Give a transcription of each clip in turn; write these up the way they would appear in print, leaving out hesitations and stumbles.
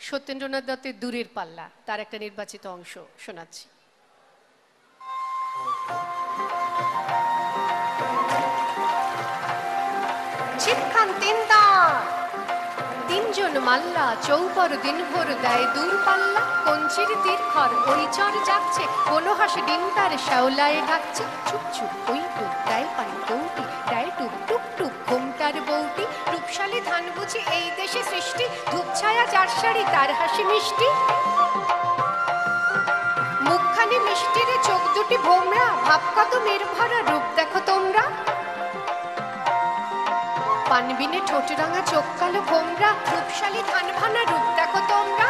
সত্যেন্দ্রনাথ দত্তের দূরের পাল্লা তার একটা নির্বাচিত অংশ শোনাচ্ছি। ছিপখান তিনদার তিনজন মাল্লা চৌপর দিনভর দেয় দূর পাল্লা, কঞ্চির তীরখর ওই চর যাচ্ছে, কোনো হাসি ডিম তার শ্যাওলায় ঢাকছে, চুপ চুপ ওই টুক দেয় পানি কৌটি, দেয় টুক টুক টুক ঘুমটার বউটি, রূপশালী ধান বুঝি এই দেশে সৃষ্টি, ধূপ ছায়া যার শাড়ি তার হাসি মিষ্টি, মুখখানি মিষ্টির চোখ দুটি ভোমরা, ভাব কত মের ভরা রূপ দেখো তোমরা, পানবিনে ঠোঁট রাঙা চোখ কালো ভোমরা, রূপশালী ধান ভানা রূপ দেখো তোমরা,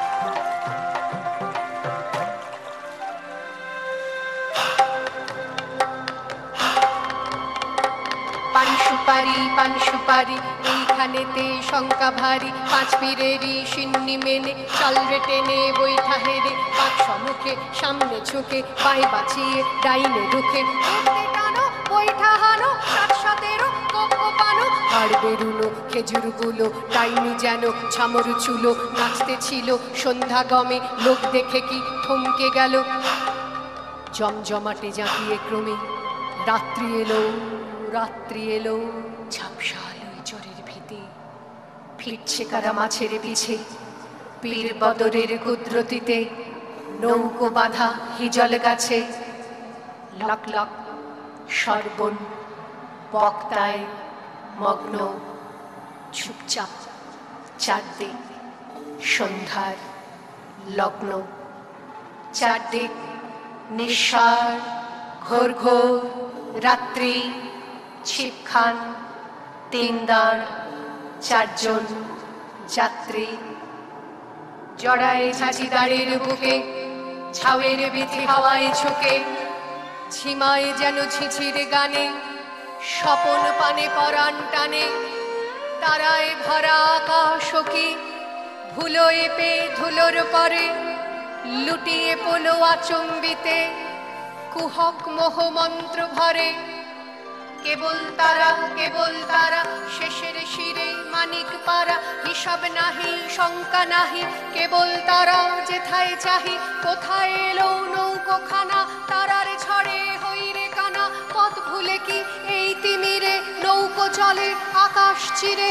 পান সুপারি এইখানেতে শঙ্কা ভারী, পাঁচ পীরেরই সিন্নি মেনে চল রে টেনে বৈঠা হেরে, পাঁচ সম্মুখে সামনে ঝুঁকে পায়ে বাঁচিয়ে ডাইনে রুখে, টানো বৈঠা হানো 7-17 কোকো পানো, আর বেরুনো খেজুরগুলো টাইনি যেন ছামর চুলো, নাচতে ছিল সন্ধ্যা গমে লোক দেখে কি থমকে গেল, জমজমাটে জাঁকিয়ে ক্রমে রাত্রি এলো, ঝাপসাল ওই চরের ভিতে ফিরছে কারা মাছের পিছে, পীর বদরের কুদরতিতে নৌকো বাঁধা হিজল গাছে, লক লক সর্বণ বক্তায় মগ্ন, চুপচাপ চারদিক সন্ধ্যার লগ্ন, চারদিক নিঃসার ঘোর ঘোর রাত্রি, ছিপখান তিনদার চারজন যাত্রী, জড়ায় ঝাঁঝিদারের বুকে ঝাউয়ের বিধি হাওয়ায় ঝুঁকে, ঝিমায় যেন ঝিঝির গানে স্বপন পানে পরাণ টানে, তারায় ভরা আকাশ কি ভুলোয় পে ধুলোর পরে, লুটিয়ে পোলো আচম্বিতে কুহক মোহ মন্ত্র ভরে, কেবল তারা শেষের শিরে মানিক পারা, হিসাব নাহি শঙ্কা নাহি, কেবল তারা যেথায় চাহি, কোথায় এলো নৌকোখানা, তারার ঝড়ে হইরে কানা, পথ ভুলে কি এই তিমিরে নৌকো চলে আকাশ চিরে,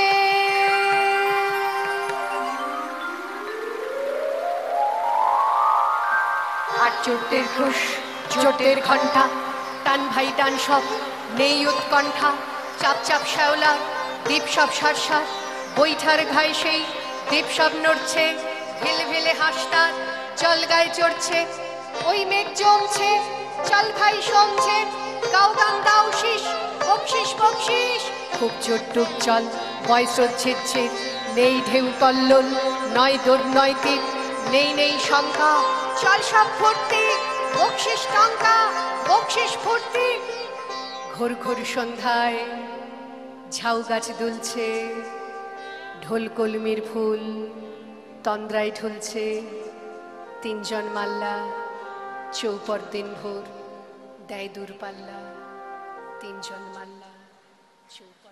আর চোটের ঘোষ চোটের ঘণ্টা, টান ভাই টান সব নেই উৎকণ্ঠা, চাপ চাপ শ্যাওলা দ্বীপ সব সারসার, বৈঠার ঘাই সেই দ্বীপ সব নড়ছে, ভেলে ভেলে হাসতার জল গায়ে চড়ছে, ওই মেঘ জমছে চল ভাই সমছে, গাও গান দাও শীষ বকশিস বকশিস, খুব জোর ডুব চল বয়স ঝেড়ছে, নেই ঢেউ কল্লোল নয় দৌড় নয় তীর, নেই শঙ্কা চল সব ভর্তি, বকশিস টঙ্কা বকশিস ভর্তি, ঘোর ঘোর সন্ধ্যায় ঝাউ গাছ দুলছে, ঢোল কলমির ফুল তন্দ্রায় ঢুলছে, তিনজন মাল্লা চৌপর দিন ভোর দেয় দূর পাল্লা, তিনজন মাল্লা চৌপর।